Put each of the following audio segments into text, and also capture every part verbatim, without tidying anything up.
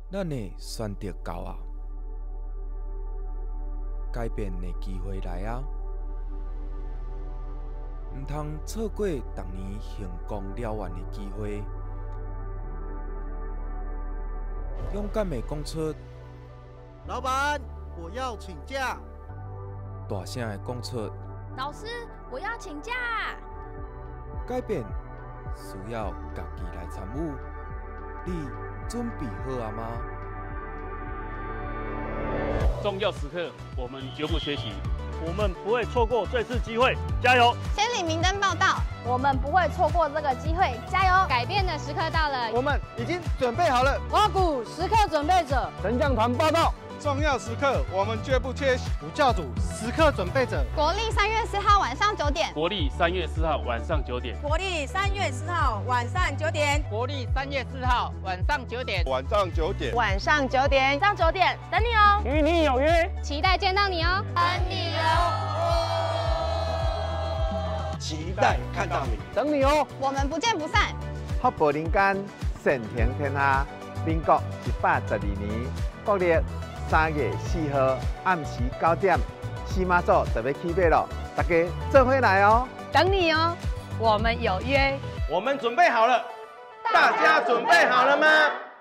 咱的选择到啊，改变的机会来啊！唔通错过逐年成功了完的机会，勇敢的讲出， 老板，我要请假。 大声的讲出， 老师，我要请假。 改变需要家己来参与，你准备好啊吗？ 重要时刻，我们绝不缺席， 我们不会错过这次机会，加油！ 千里明灯报道， 我们不会错过这个机会，加油！改变的时刻到了， 我们已经准备好了。 花鼓时刻准备者， 神将团报道， 重要时刻我们绝不缺席。 补教组时刻准备者， 国历三月四号晚上九点， 国历三月四号晚上九点， 国历三月四号晚上九点， 国历三月四号晚上九点， 晚上九点， 晚上九点， 上九点等你哦， 与你有约， 期待见到你哦， 等你哦， 期待看到你， 等你哦， 我们不见不散。 福报人间，盛庭天下。民国一百十二年国历三月四号暗时九点，西马祖就要起飞了，大家做伙来哦！ 等你哦，我们有约， 我们准备好了，大家准备好了吗？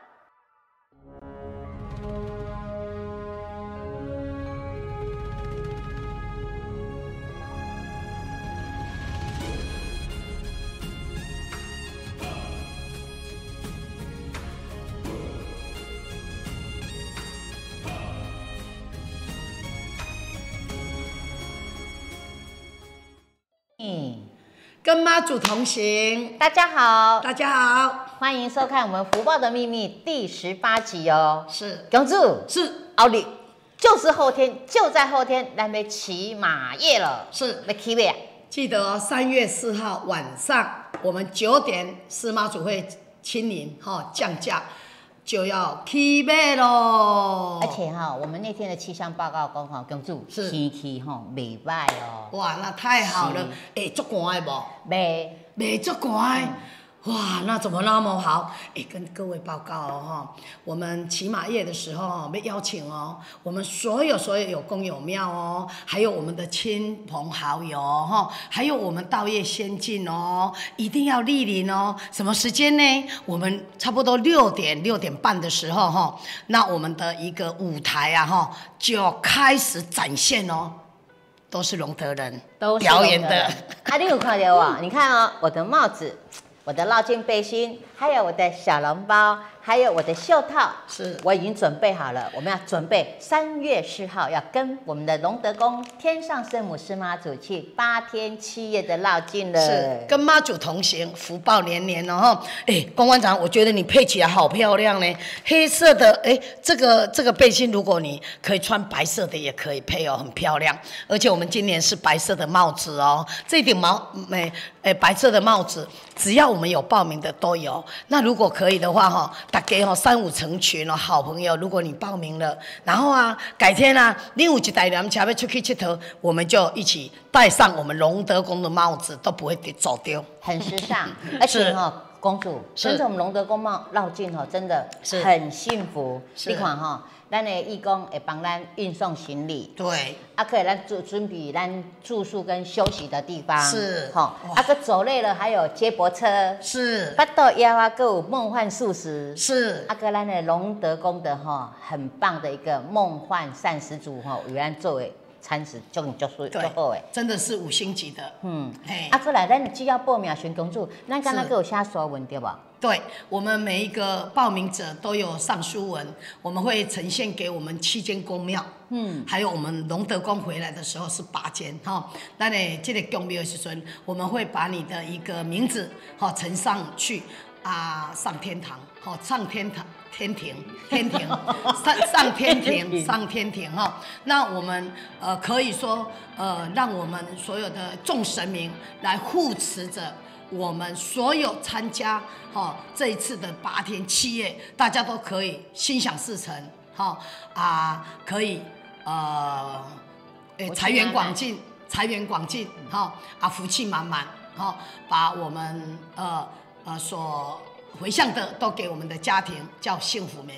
嗯，跟妈祖同行。 大家好， 大家好， 欢迎收看我们《福报的秘密》第十八集哦。 是， 公主是， 奥利，就是后天，就在后天，咱们骑马夜了。 是， 要起马。 记得哦，三月四号晚上，我们九点，司马祖会亲临哈降价。就要起马咯， 而且哈，我们那天的气象报告讲哈，公主天气哈袂歹哦。 哇，那太好了，哎，足寒的无？ 袂， 袂足寒的。哇，那怎么那么好？哎，跟各位报告哦哈，我们骑马夜的时候被邀请哦，我们所有所有有公有庙哦，还有我们的亲朋好友哈，还有我们道业先进哦，一定要莅临哦。什么时间呢？我们差不多六点六点半的时候哈，那我们的一个舞台啊哈就开始展现哦。都是龙德人表演的。 啊，你有看到啊？你看啊、哦，我的帽子。我的绕肩背心，还有我的小笼包，还有我的袖套， 是我已经准备好了。我们要准备三月四号要跟我们的龙德宫天上圣母师妈祖去八天七夜的绕境了。 是跟妈祖同行，福报连连哦哈。哎，公关长，我觉得你配起来好漂亮呢，黑色的哎，这个这个背心，如果你可以穿白色的也可以配哦，很漂亮。而且我们今年是白色的帽子哦，这顶毛哎哎白色的帽子，只要我们有报名的都有。那如果可以的话哈，大家哈三五成群哦，好朋友，如果你报名了，然后啊，改天啊，你有一台辆车要出去佚佗，我们就一起戴上我们龙德宫的帽子，都不会走丢， 很时尚。而且哈、哦，公主跟着我们龙德宫帽绕境哦，真的很幸福。你看哈、哦。咱的义工会帮咱运送行李， 对， 啊，可以咱准准备咱住宿跟休息的地方， 是， 吼，啊，个走累了还有接驳车， 是， 巴豆腰啊，各有梦幻素食， 是， 啊，个咱的龙德宫的吼，很棒的一个梦幻膳食组吼，有咱作为餐食，就就就就好诶， 真的是五星级的，嗯， 嘿，啊，过来咱只要报名选公主，咱刚刚有写书文对吧？ 对，我们每一个报名者都有上书文，我们会呈现给我们七间宫庙，嗯，还有我们龙德宫回来的时候是八间哈。那呢，这个宫庙的时阵，我们会把你的一个名字哈呈上去啊，上天堂，哈，上天堂。天庭，天庭，上上天庭，上天庭哈。那我们呃可以说呃，让我们所有的众神明来护持着我们所有参加哈、哦、这一次的八天七夜，大家都可以心想事成哈、哦、啊，可以呃，诶财源广进，财源广进哈、哦、啊，福气满满哈、哦，把我们呃呃所回向的都给我们的家庭，叫幸福美满。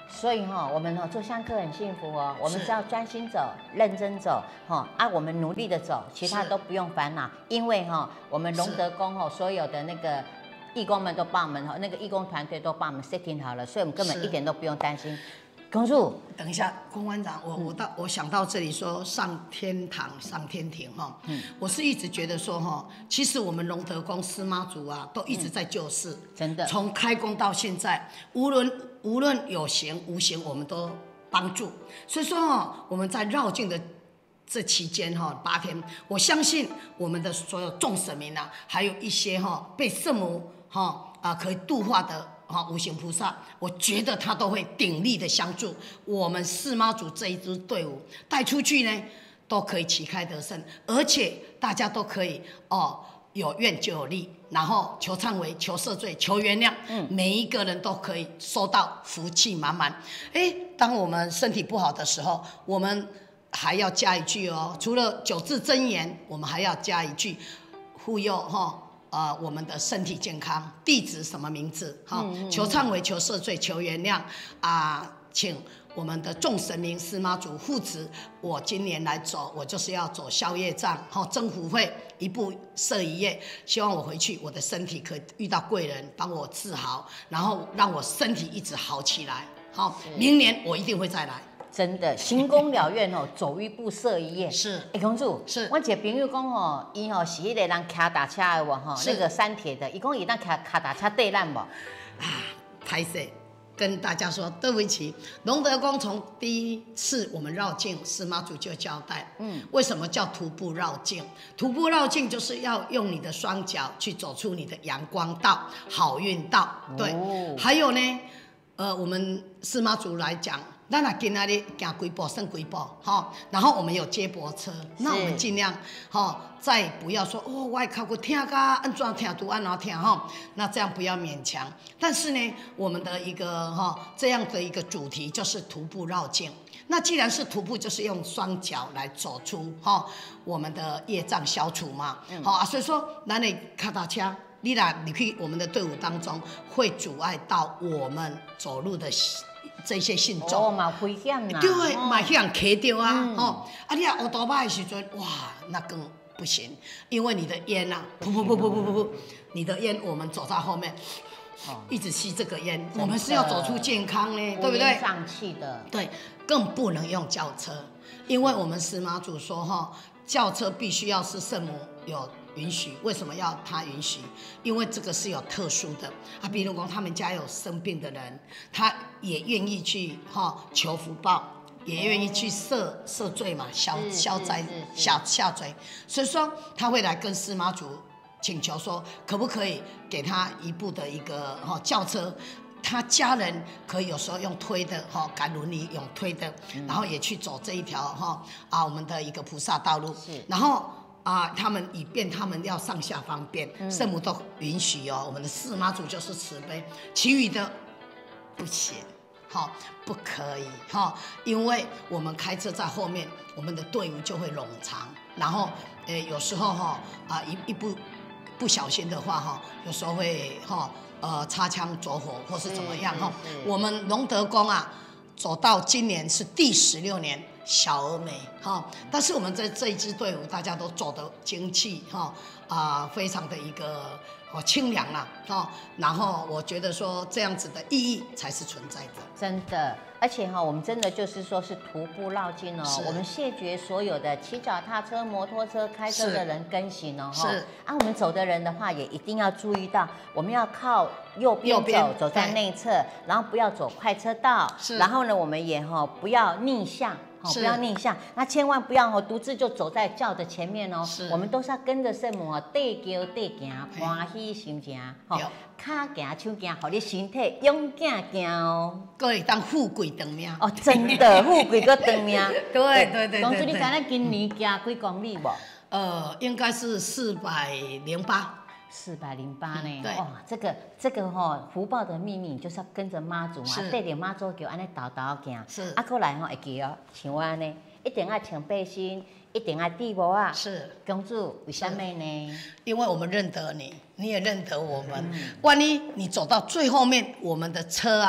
所以哈、哦，我们哈、哦、做香客很幸福哦，我们只要专心走、认真走，哈、哦、啊，我们努力的走，其他都不用烦恼，因为哈、哦，我们龙德宫哦，所有的那个义工们都帮我们哈，那个义工团队都帮我们 setting 好了，所以我们根本一点都不用担心。公主， 等一下，公馆长，我我到我想到这里说上天堂上天庭哈，嗯，我是一直觉得说哈，其实我们龙德宫司妈祖啊，都一直在救世，嗯、 真的， 从开工到现在，无论无论有形无形，我们都帮助。所以说哈，我们在绕境的这期间哈八天，我相信我们的所有众神明啊，还有一些哈被圣母哈啊可以度化的。啊，无形菩萨，我觉得他都会鼎力的相助我们四妈祖这一支队伍带出去呢，都可以旗开得胜，而且大家都可以哦，有愿就有力，然后求忏悔、求赦罪、求原谅，嗯，每一个人都可以收到福气满满。哎，当我们身体不好的时候，我们还要加一句哦，除了九字真言，我们还要加一句护佑哈。哦呃，我们的身体健康，弟子什么名字？哈、哦，嗯嗯、求忏悔、求赦罪、求原谅啊、呃！请我们的众神明、司妈祖护持我今年来走，我就是要走消业障，哈、哦，增福慧，一步摄一业。希望我回去，我的身体可以遇到贵人帮我治好，然后让我身体一直好起来。好、哦，明年我一定会再来。 真的行功了愿哦，走一步摄一业。 是， 哎，公主， 是， 我一个朋友讲哦，伊哦是迄个人骑大车的喎，吼，那个山铁的，伊讲伊当骑骑大车对咱无？啊， 拍摄跟大家说对不起，龙德宫从第一次我们绕境，司妈祖就交代，嗯，为什么叫徒步绕境？徒步绕境就是要用你的双脚去走出你的阳光道、好运道。对，哦、还有呢，呃，我们司妈祖来讲。咱若今仔日行几步算几步，吼，然后我们有接驳车，那我们尽量，吼，再不要说哦，我的脚骨疼甲安怎疼拄安怎疼，吼，那这样不要勉强。但是呢，我们的一个哈这样的一个主题就是徒步绕境。那既然是徒步，就是用双脚来走出哈我们的业障消除嘛，好、嗯、啊，所以说咱的脚踏车。你若入去我们的队伍当中，会阻碍到我们走路的这些信众。 哦，嘛危险啦。 对，嘛去人卡到啊，嗯、哦，啊，你若乌多巴的时阵，哇，那更不行，因为你的烟啊，噗噗噗噗噗噗噗，你的烟，我们走在后面，哦、一直吸这个烟，我们是要走出健康呢，对不对？ 上气的。 对，更不能用轿车，因为我们司马祖说哈，轿车必须要是圣母有。允许，为什么要他允许？因为这个是有特殊的啊，比如说他们家有生病的人，他也愿意去哈求福报，也愿意去赦赦罪嘛，消消灾下下罪，所以说他会来跟司马祖请求说，可不可以给他一部的一个哈轿车。他家人可以有时候用推的哈，赶轮椅用推的，然后也去走这一条哈啊我们的一个菩萨道路，然后。啊，他们以便他们要上下方便，圣母都允许哦。我们的四妈祖就是慈悲，其余的不行，好、哦，不可以哈、哦，因为我们开车在后面，我们的队伍就会冗长，然后呃有时候哈啊一一不不小心的话哈，有时候会哈呃擦枪走火或是怎么样哈。我们龙德宫啊，走到今年是第十六年。小而美哈，但是我们在这一支队伍，大家都走得精气哈啊，非常的一个哦清凉啦哈。然后我觉得说这样子的意义才是存在的， 真的。而且哈，我们真的就是说是徒步绕境哦，我们谢绝所有的骑脚踏车、摩托车、开车的人跟行哦。是啊，我们走的人的话，也一定要注意到，我们要靠右边走，走在内侧，然后不要走快车道。是。然后呢，我们也哈不要逆向。不要逆向，那千万不要哦，独自就走在轿的前面哦。我们都是要跟着圣母哦，对叫对行，欢喜心情，吼，脚行手行，互你身体勇敢行哦。 可以当富贵长命哦，真的富贵个长命。 对对对。 公主，你知影今年行几公里无？ 呃，应该是四百零八。 四百零八呢？哇、哦，这个这个哈、哦、福报的秘密就是要跟着妈祖嘛，对着妈祖叫安尼倒倒行。是。啊，过来吼会记哦，像我安尼，一定要穿背心，一定要戴帽啊。是。公主，为什么呢？ 因为我们认得你，你也认得我们。嗯、万一你走到最后面，我们的车啊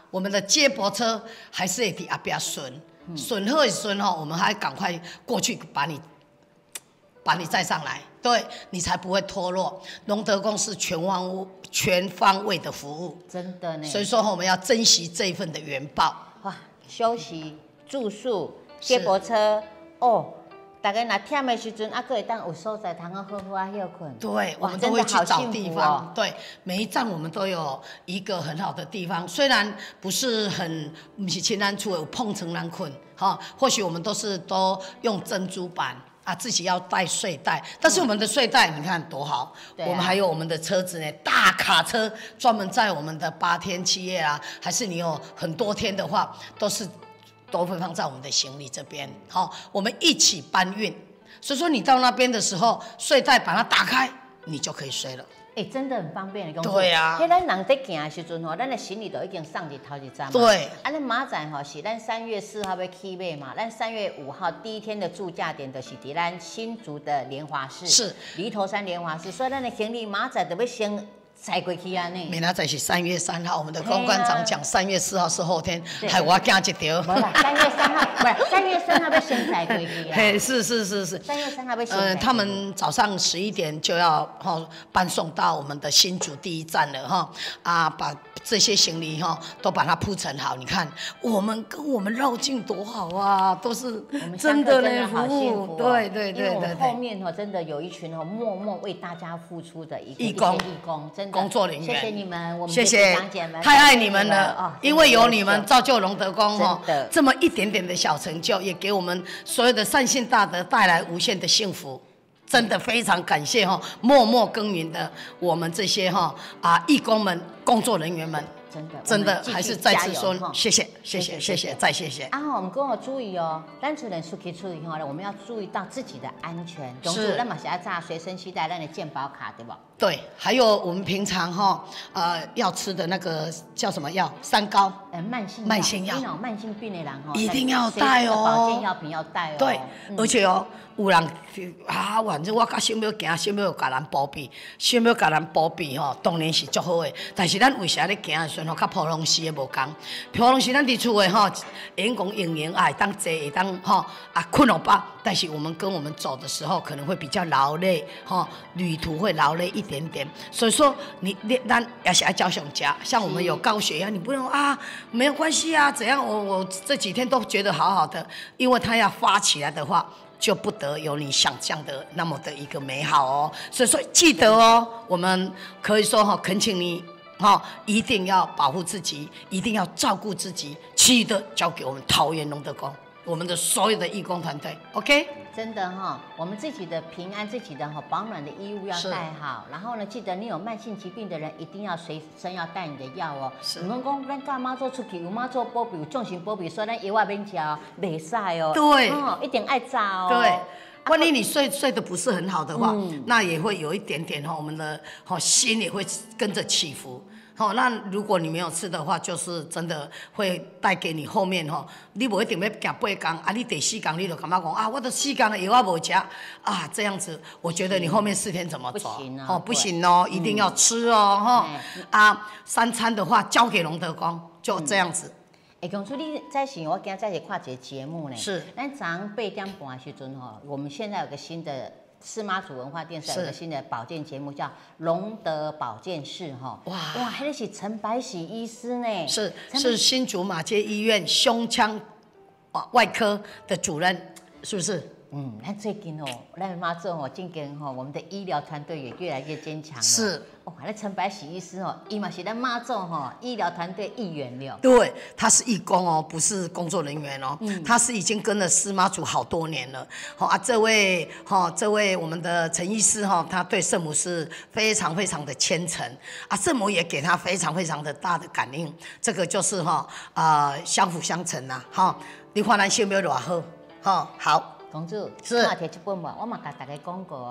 我们的接驳车还是会伫后边顺，顺好的顺吼，我们还赶快过去把你把你载上来，对你才不会脱落。龙德宫是全方位全方位的服务， 真的呢。 所以说我们要珍惜这一份的原报。 哇，休息、住宿、接驳车，哦。大家若忝的时阵，啊，可会当有所在，通好好好啊休困。 对，我们都会去找地方。哦、对，每一站我们都有一个很好的地方，虽然不是很，不是清安厝有碰层难困，哈，或许我们都是都用珍珠板啊，自己要带睡袋，但是我们的睡袋、嗯、你看多好，啊、我们还有我们的车子呢，大卡车专门载我们的八天七夜啊，还是你有很多天的话，都是。都会放在我们的行李这边，好、哦，我们一起搬运。所以说你到那边的时候，睡袋把它打开，你就可以睡了。 哎、欸，真的很方便的。 对啊。 迄咱人在行的时阵吼，咱的行李都已经送伫头一站。 对。 啊，咱马仔吼是咱三月四号要起码嘛，咱三月五号第一天的驻驾点就是伫咱新竹的莲华市。 是。 犁头山莲华市，所以咱的行李马仔都要先。载过去啊呢？ 明仔载是三月三号，我们的公关长讲三月四号是后天，害我惊一条。 无啦，三月三号不是三月三号要先载过去啊。 嘿，是是是是。 三月三号要先。 呃，他们早上十一点就要哈、哦、搬送到我们的新竹第一站了哈、哦、啊，把这些行李哈、哦、都把它铺陈好。你看，我们跟我们绕境多好啊，都是真的嘞， 好幸福、哦。 对对对对对。 因为我们后面哈、哦、真的有一群哦默默为大家付出的一个义工， 义工真的。 工作人员， 谢谢你们，我们谢谢长姐们， 太爱你们了， 哦、 因为有你们造就龙德宫哦， 这么一点点的小成就，也给我们所有的善信大德带来无限的幸福，真的非常感谢哈，默默耕耘的我们这些哈啊义工们、工作人员们。 真的， 真的还是再次说谢谢，谢谢，谢谢，再谢谢。 啊，我们跟我注意哦，单纯人出去出去哈，我们要注意到自己的安全。 是。 那么现在在随身携带咱的健保卡，对不？ 对，还有我们平常哈呃要吃的那个叫什么药？三高。 呃，慢性慢性药。 慢性病的人哈， 一定要带哦。 保健药品要带哦。 对，嗯、而且哦。有人啊，反正我甲想要行，想要甲人保庇，想要甲人保庇吼，当然是足好的。但是咱为啥咧行的时阵吼，甲普通时的无共？普通时咱伫厝的吼，会用讲营营啊，会当坐，会当吼啊困落饱。但是我们跟我们走的时候，可能会比较劳累，吼，旅途会劳累一点点。所以说，你你咱也是要照常吃。像我们有高血压，你不能啊，没有关系啊，怎样？我我这几天都觉得好好的，因为它要发起来的话。就不得有你想象的那么的一个美好哦，所以说记得哦，我们可以说哈，恳请你哈，一定要保护自己，一定要照顾自己，其余的交给我们桃园龙德宫，我们的所有的义工团队 ，OK？ 真的哈、哦，我们自己的平安，自己的哈保暖的衣物要带好，然后呢，记得你有慢性疾病的人，一定要随身要带你的药哦。是。我们讲咱干妈做出去，有妈做保庇，有重型保庇，所以咱药啊免吃哦，袂使哦。 对。 哦，一定爱炸哦。 对。万一你睡睡得不是很好的话，嗯、那也会有一点点哈，我们的哈心也会跟着起伏。好，那如果你没有吃的话，就是真的会带给你后面哈，你不一定要行八天啊，你第四天你就感觉讲啊，我都四天的药我无吃啊，这样子，我觉得你后面四天怎么走？ 不行啊， 哦，不行哦，一定要吃哦，哈、嗯、啊，三餐的话交给龙德宫，就这样子。 哎、欸，公主，你在时我今仔日看一个节目呢， 是， 咱早上八点半的时阵吼，我们现在有个新的。四妈祖文化电视有个新的保健节目，叫龙德保健室哈。哇哇，那是陈百喜医师呢， 是是新竹马街医院胸腔外科的主任，是不是？ 嗯，那最近哦，咱妈祖哦，今年吼，我们的医疗团队也越来越坚强了。 是， 哦，那陈百喜医师哦，伊嘛是咱妈祖吼医疗团队一员了。 对，他是义工哦，不是工作人员哦，嗯、他是已经跟了司妈祖好多年了。好、哦、啊，这位哈、哦，这位我们的陈医师哈、哦，他对圣母是非常非常的虔诚啊，圣母也给他非常非常的大的感应，这个就是哈啊、呃、相辅相成呐、啊，哈、哦，你看咱想要偌好，哈、哦、好。 公主， 是， 我摕一本嘛，我嘛甲大家讲过哦。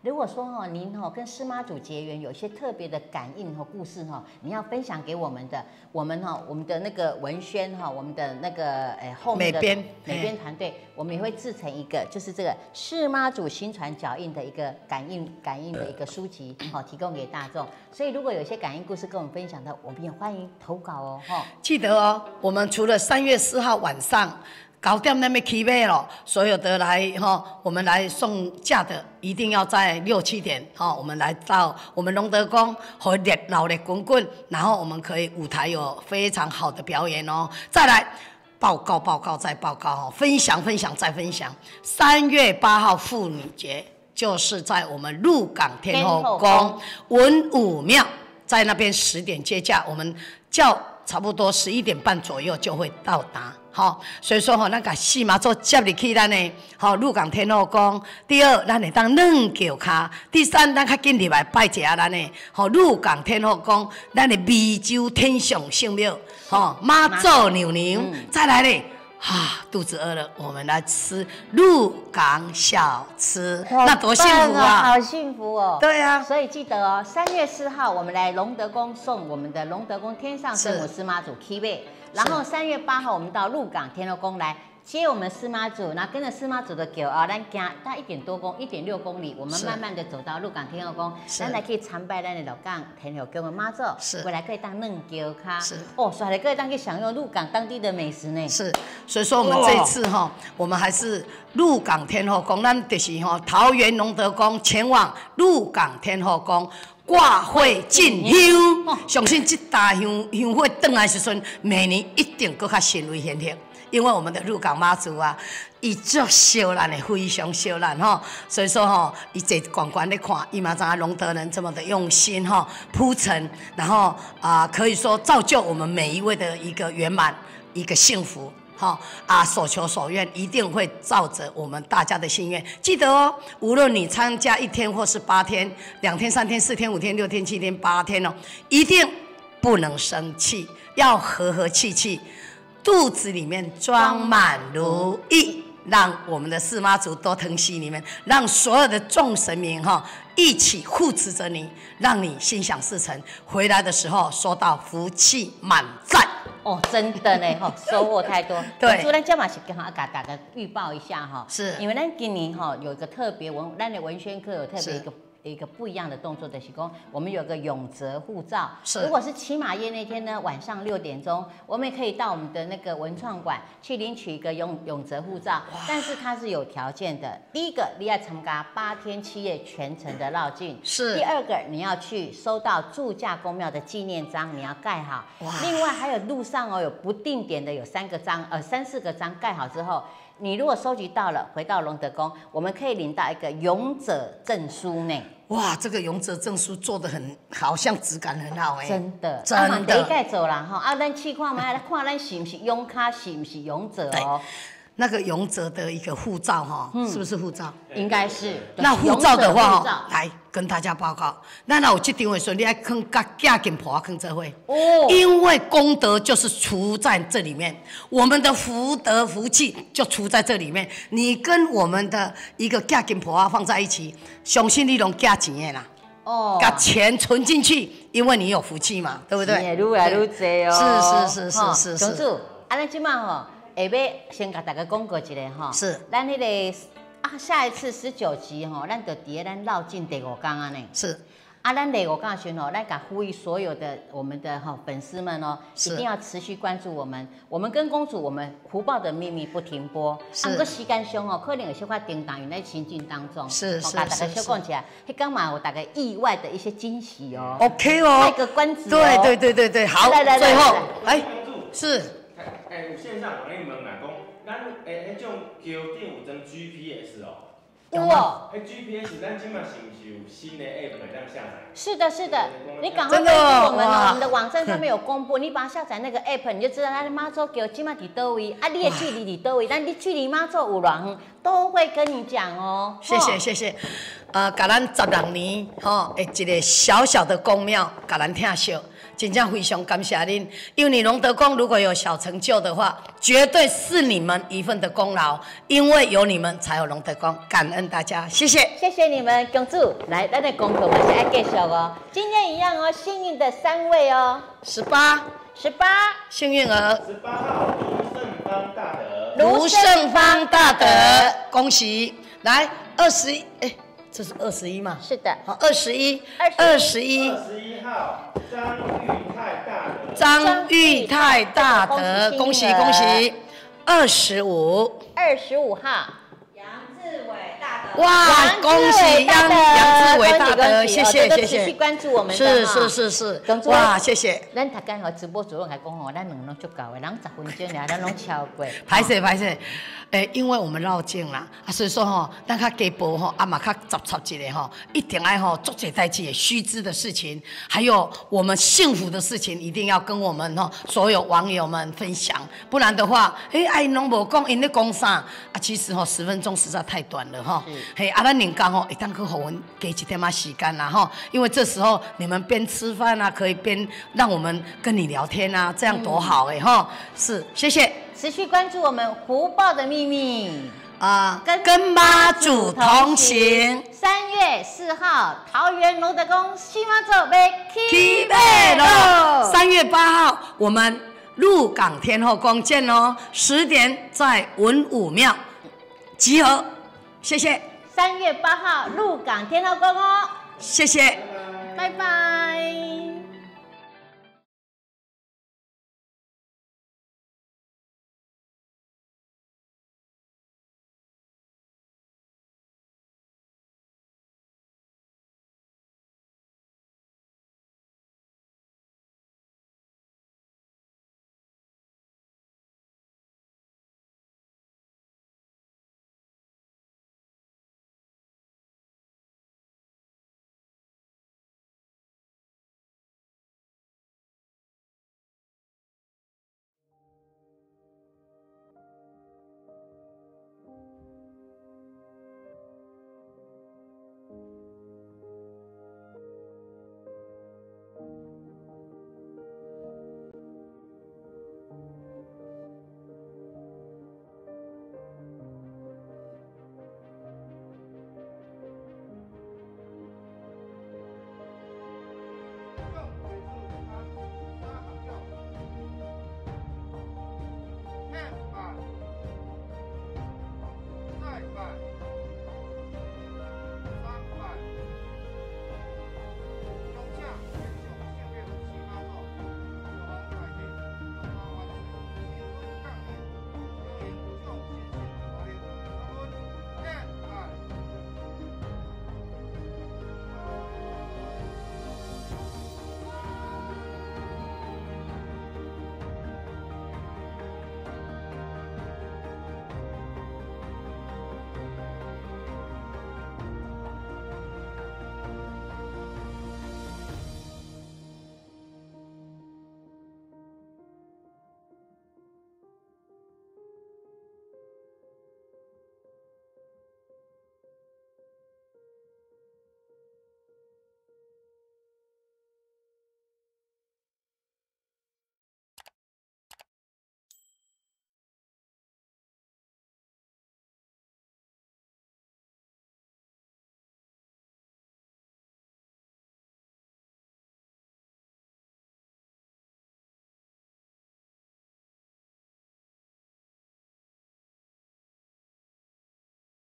如果说哈您哈跟司妈祖结缘有一些特别的感应和故事哈，你要分享给我们的，我们哈我们的那个文宣哈，我们的那个诶后面的美编美编团队，我们也会制成一个就是这个司妈祖心传脚印的一个感应感应的一个书籍，好提供给大众。所以如果有一些感应故事跟我们分享的，我们也欢迎投稿哦，哈。 记得哦，我们除了三月四号晚上。九点那边起卖了，所有的来哈，我们来送嫁的一定要在六七点哈，我们来到我们龙德宫和热闹的滚滚，然后我们可以舞台有非常好的表演哦。再来报告报告再报告哦，分享分享再分享。三月八号妇女节就是在我们鹿港天后宫文武庙，在那边十点接驾，我们叫差不多十一点半左右就会到达。好，所以说吼，咱甲四妈祖接入去咱的吼鹿港天后宫。第二，咱会当软脚骹；第三，咱较紧入来拜一下咱的吼鹿港天后宫，咱的湄洲天上圣庙，吼妈祖娘娘。嗯、再来咧，啊，肚子饿了，我们来吃鹿港小吃，那多幸福啊！ 好幸福哦。 对啊， 所以记得哦，三月四号我们来龙德宫送我们的龙德宫天上圣母司妈祖 K 位。然后三月八号，我们到鹿港天后宫来接我们司妈祖，然后跟着司妈祖的脚啊，咱行大一点多公，一点六公里，我们慢慢的走到鹿港天后宫，咱来可以参拜咱的鹿港天后宫的妈祖，回来可以当嫩脚卡，是哦，所以可以当去享用鹿港当地的美食呢。是， 所以说我们这一次哈，我们还是鹿港天后宫，咱就是哈桃园龙德宫前往鹿港天后宫。挂火进香，相信这大香香火转来时阵，每年一定搁较神威显赫。因为我们的鹿港妈祖啊，伊足烧咱的，非常烧咱吼。所以说吼，伊坐观观咧看，伊嘛知影龙德人这么的用心吼铺陈，然后啊、呃，可以说造就我们每一位的一个圆满，一个幸福。好啊，所求所愿一定会照着我们大家的心愿。记得哦，无论你参加一天或是八天、两天、三天、四天、五天、六天、七天、八天哦，一定不能生气，要和和气气，肚子里面装满如意，让我们的四妈祖多疼惜你们，让所有的众神明哈、哦、一起护持着你，让你心想事成。回来的时候说到福气满载。 哦，真的呢，哈，收获太多。 对， 所以咱今嘛是跟哈给大家预报一下哈， 是因为咱今年哈有一个特别文，咱的文宣课有特别一个一个不一样的动作的，是讲我们有个永泽护照。是，如果是骑马夜那天呢，晚上六点钟，我们也可以到我们的那个文创馆去领取一个永永泽护照，但是它是有条件的。第一个，你要参加八天七夜全程的绕境。是。第二个，你要去收到祝驾公庙的纪念章，你要盖好。哇。另外还有路上哦，有不定点的有三个章，呃，三四个章盖好之后。你如果收集到了，回到龙德宫，我们可以领到一个勇者证书呢。 哇，这个勇者证书做得很，好像质感很好哎。 真的， 真的。 第一盖走啦哈，啊，咱去看嘛，来看咱是不是勇卡，是不是勇者哦。 那个勇者的一个护照哈，嗯、是不是护照？ 应该是。 那护照的话哈，来跟大家报告，那那有这张的时候，你要坑甲嫁金婆坑这会哦，因为功德就是储在这里面，我们的福德福气就储在这里面。你跟我们的一个嫁金婆放在一起，相信你拢嫁钱的啦。哦，把钱存进去，因为你有福气嘛，对不对？ 越来越多哦。是是是是是是。 总之，啊，咱今嘛吼。下尾先甲大家讲过一个哈，是咱迄个啊，下一次十九集吼，咱就伫咱绕境第五天啊呢。是啊，咱第五天的时候，咱甲呼吁所有的我们的哈粉丝们哦，一定要持续关注我们。我们跟公主，我们福报的秘密不停播。是。啊，个时间上哦，可能有些块叮当，在情境当中。是是是。甲大家小讲起来，迄刚嘛有大家意外的一些惊喜哦。 OK 哦。 卖个关子。 对对对对对，好。来来来，最后哎，是。 诶，有线上有咧问啦，讲咱诶迄种桥顶有装 G P S 哦。 有哦。 迄 G P S 咱今麦是不是有新的 app 可以这样下载？ 是的，是的，你赶快关注我们哦，我们的网站上面有公布，你把它下载那个 app， 你就知道咱的妈祖桥今麦伫倒位，啊，你的距离伫倒位，但你距离妈祖有偌远，都会跟你讲哦。 谢谢谢谢，呃，甲咱十六年吼，诶，一个小小的公庙，甲咱听惜。 真正非常感谢您，因为龙德宫如果有小成就的话，绝对是你们一份的功劳，因为有你们才有龙德宫，感恩大家，谢谢， 谢谢你们，公主，来，咱的功课还是要继续哦，今天一样哦，幸运的三位哦， 十八， 十八， 幸运儿， 十八号卢胜芳大德， 卢胜芳大德，恭喜，来二十一，哎。这是二十一嘛？ 是的。 好，二十一，二十一， 二十一号张玉泰大德， 张玉泰大德，恭喜恭喜。二十五， 二十五号杨志伟大德， 哇，恭喜杨杨志伟大德，谢谢谢谢。 持续关注我们的是是是是，哇，谢谢。 咱大家和直播主任来讲哦，咱两拢足够的，人十分钟俩，咱拢超过。 拍摄拍摄。诶，因为我们绕境啦，啊，所以说吼，咱较加步吼，啊嘛较杂杂一个吼，一定爱吼做这代志须知的事情，还有我们幸福的事情，一定要跟我们吼所有网友们分享，不然的话，诶，哎，拢无讲，因咧讲啥啊？其实吼十分钟实在太短了吼，嘿，啊，咱人工吼，一旦去互阮给一点仔时间啦吼，因为这时候你们边吃饭啊，可以边让我们跟你聊天啊，这样多好诶吼，是，谢谢。 持续关注我们福报的秘密啊，跟跟妈祖同行。 三月四号，桃园龙德宫西妈祖要起马了。三月八号，我们鹿港天后宫见哦，十点在文武庙集合。谢谢。 三月八号，鹿港天后宫哦。 谢谢。 拜拜。